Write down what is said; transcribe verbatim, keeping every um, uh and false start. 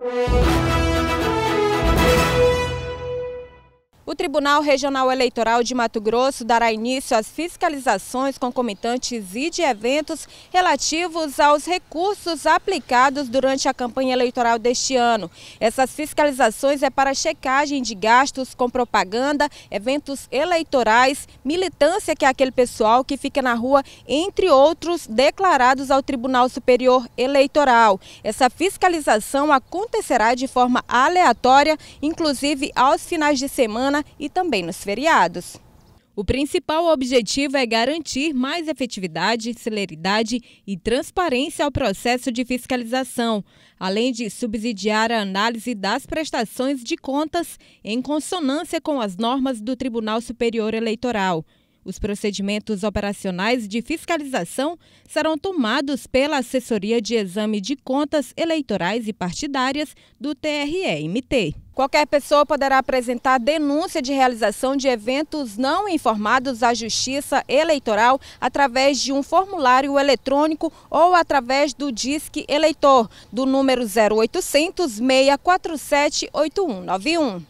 O Tribunal Regional Eleitoral de Mato Grosso dará início às fiscalizações concomitantes e de eventos relativos aos recursos aplicados durante a campanha eleitoral deste ano. Essas fiscalizações é para checagem de gastos com propaganda, eventos eleitorais, militância, que é aquele pessoal que fica na rua, entre outros, declarados ao Tribunal Superior Eleitoral. Essa fiscalização acontecerá de forma aleatória, inclusive aos finais de semana e também nos feriados. O principal objetivo é garantir mais efetividade, celeridade e transparência ao processo de fiscalização, além de subsidiar a análise das prestações de contas em consonância com as normas do Tribunal Superior Eleitoral. Os procedimentos operacionais de fiscalização serão tomados pela Assessoria de Exame de Contas Eleitorais e Partidárias do T R E M T. Qualquer pessoa poderá apresentar denúncia de realização de eventos não informados à Justiça Eleitoral através de um formulário eletrônico ou através do Disque Eleitor, do número zero oitocentos, seis quatro sete, oito um nove um.